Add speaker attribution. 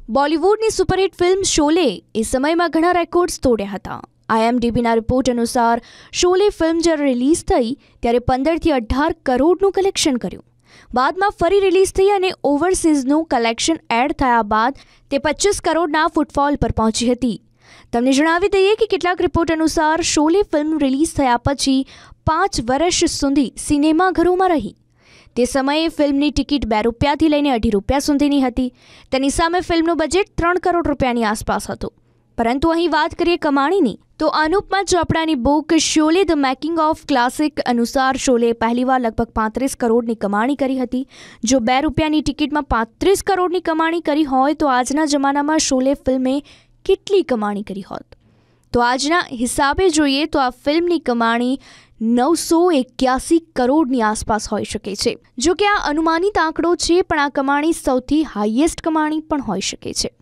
Speaker 1: બોલિવૂડની superhit film Sholay એ સમયમાં ઘણા રેકોર્ડ્સ તોડ્યા હતા. IMDbના રિપોર્ટ અનુસાર શોલે ફિલ્મ જ્યારે રિલીઝ થઈ ત્યારે 15થી 18 કરોડનું કલેક્શન કર્યું. બાદમાં ફરી રિલીઝ થઈ અને ઓવરસીઝનું કલેક્શન એડ થયા બાદ તે 25 કરોડના ફૂટફોલ પર પહોંચી હતી. તમને જણાવી દઈએ કે કેટલાક રિપોર્ટ અનુસાર શોલે ફિલ્મ રિલીઝ થયા પછી 5 વર્ષ સુધી સિનેમાઘરોમાં રહી. તે સમયે ફિલ્મની ટિકિટ ₹2થી લઈને ₹2.5 સુધીની હતી. તેની સામે ફિલ્મનું બજેટ 3 કરોડ રૂપિયાની આસપાસ હતું. પરંતુ અહીં વાત કરીએ કમાણીની, તો અનુપમા ચોપડાની book Sholay the making of classic અનુસાર શોલે પહેલીવાર લગભગ 35 કરોડની કમાણી કરી હતી. જો ₹2ની ટિકિટમાં 35 કરોડની કમાણી કરી હોય તો આજના જમાનામાં શોલે ફિલ્મે કેટલી કમાણી કરી હોત? તો આજના હિસાબે જોઈએ તો આ ફિલ્મની કમાણી 981 કરોડની આસપાસ હોઈ શકે છે. જો કે આ અનુમાનિત આંકડો છે, પણ આ કમાણી સૌથી હાઈએસ્ટ કમાણી પણ હોઈ શકે છે.